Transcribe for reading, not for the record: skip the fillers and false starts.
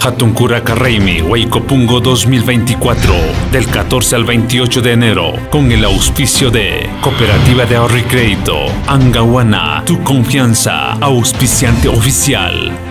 Hatuncuraca Reimi Huaycopungo 2024, del 14 al 28 de enero, con el auspicio de Cooperativa de Ahorro y Crédito, Angahuana, tu confianza, auspiciante oficial.